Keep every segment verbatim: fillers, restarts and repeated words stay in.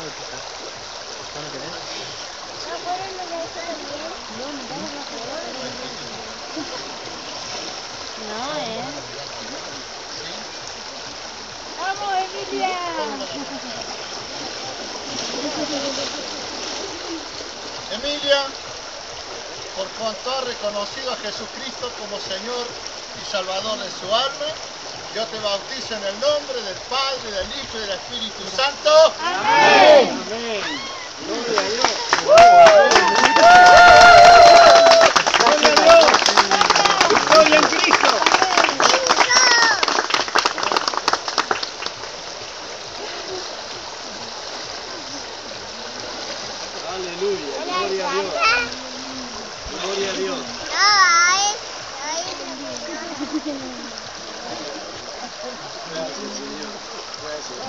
No, eh. ¡Vamos, Emilia! Emilia, por cuanto ha reconocido a Jesucristo como Señor y Salvador de su alma, yo te bautizo en el nombre del Padre, del Hijo y del Espíritu Santo. ¡Amén! Amén. Gloria a Dios. Gloria a Dios. Victoria en Cristo. Aleluya. Gloria a Dios. Gloria a Dios. Gracias, Señor. Gracias.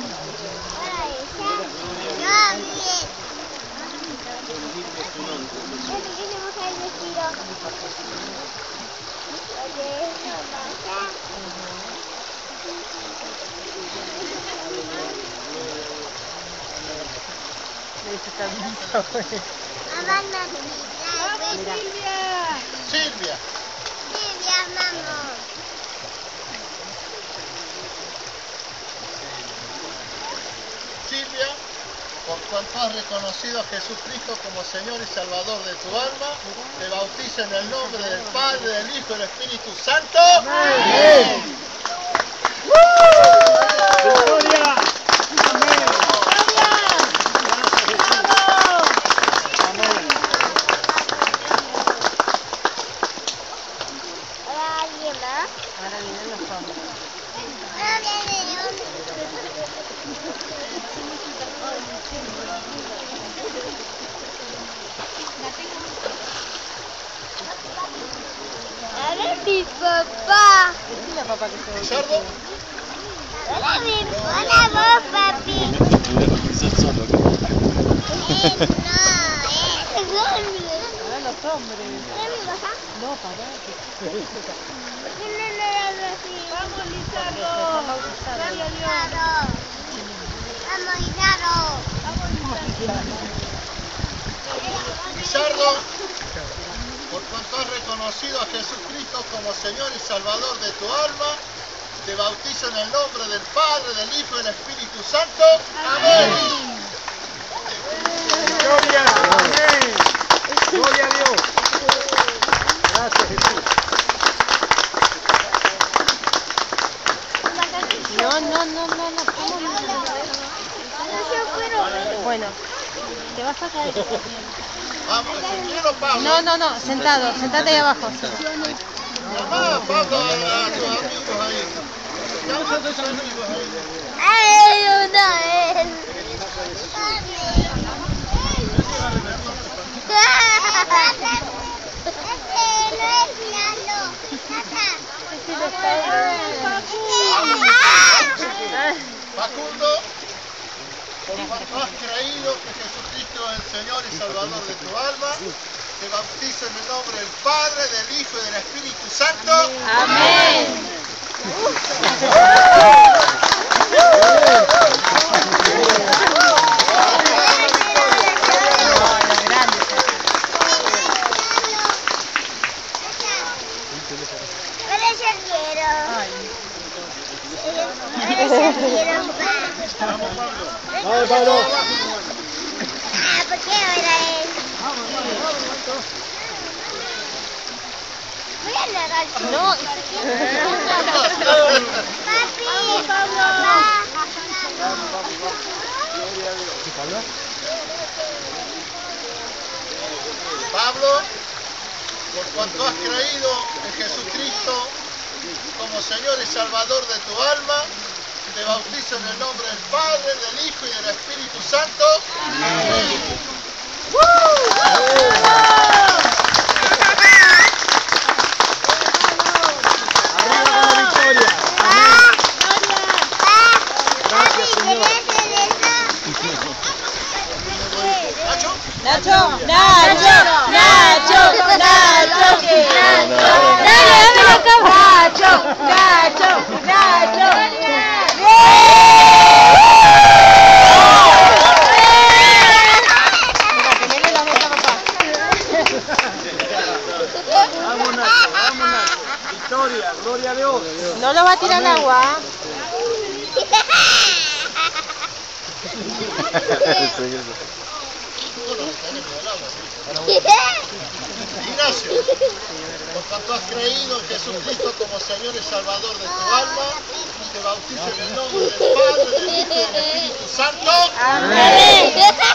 Bendito es tu nombre. ¡Vamos, Silvia! Silvia, Silvia, vamos. Silvia, por cuanto has reconocido a Jesucristo como Señor y Salvador de tu alma, te bautizo en el nombre del Padre, del Hijo y del Espíritu Santo. Amén. Victoria. Amén. Amén. ¿Ahora alguien más? Ahora vienen los hombres. No viene yo. Ahora mi papá. Decile a papá que se bautice. ¿Sordo? Hola, mi, hola vos, papi. Eh, no, es hombre. Ahora los hombres. ¿Hola, mi papá? No, papá. No, no, no, no, sí. ¡Vamos, Lizardo! ¡Dale a Dios! Vamos, Izardo. Lizardo, por cuanto has reconocido a Jesucristo como Señor y Salvador de tu alma, te bautizo en el nombre del Padre, del Hijo y del Espíritu Santo. Amén. Gloria. Amén. Gloria a Dios. Gracias, Jesús. No, no, no, no, no. ¿Cómo no? Bueno, te vas a caer. Vamos, primero Pablo. No, no, no, sentado, sentate ahí abajo. Sí. Llamá a Pablo a, a tus amigos ahí. Llama a tus amigos ahí. Ay, una vez. Facundo, por cuanto has creído que Jesucristo es el Señor y Salvador de tu alma, te bautizo en el nombre del Padre, del Hijo y del Espíritu Santo. Amén. Ahora ya quiero. Ahora ya quiero. Vamos, Pablo. Vamos, Pablo. Ah, ¿por qué ahora él? Voy a nadar. No, Papi. ¡Vamos, Pablo! Papá. Pablo, por cuanto has creído en Jesucristo como Señor y Salvador de tu alma, te bautizo en el nombre del Padre, del Hijo y del Espíritu Santo. Amén. Arriba con la victoria. Gracias, Señor. ¿Nacho? Nacho, Nacho, Nacho, Nacho, Nacho, Nacho, Nacho, Nacho. al agua. Ignacio, por cuanto has creído en Jesucristo como Señor y Salvador de tu alma, te bautizo en el nombre del Padre, del Hijo y del Espíritu Santo. Amén.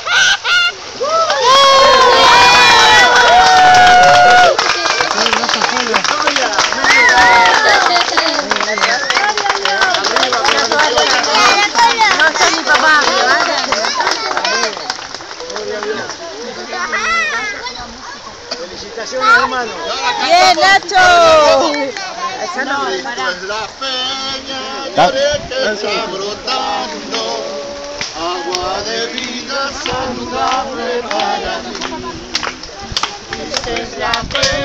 No está mi papá. Felicitaciones, hermano. Bien, Nacho. Esa no, para. Es la peña que está brotando, agua de vida saludable para ti. Esta es la peña.